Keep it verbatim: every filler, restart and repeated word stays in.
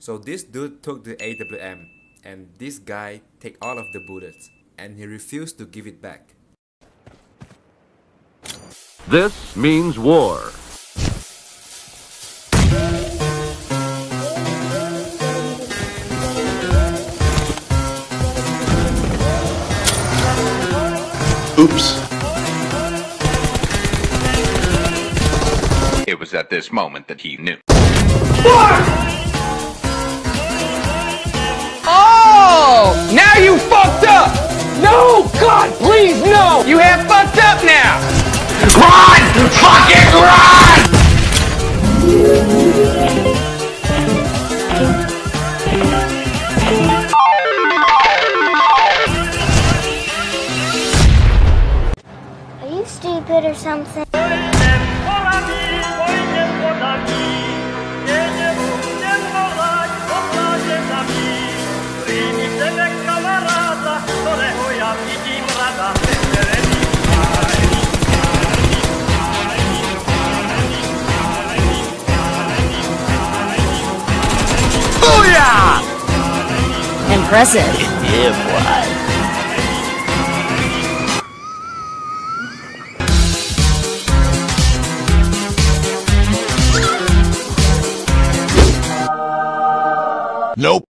So this dude took the A W M, and this guy take all of the bullets, and he refused to give it back. This means war. Oops. It was at this moment that he knew. Oh! Now you fucked up! No! God, please, no! You have fucked up now! Run! Fucking run! Are you stupid or something? Booyah! Impressive. Yeah, boy. Nope.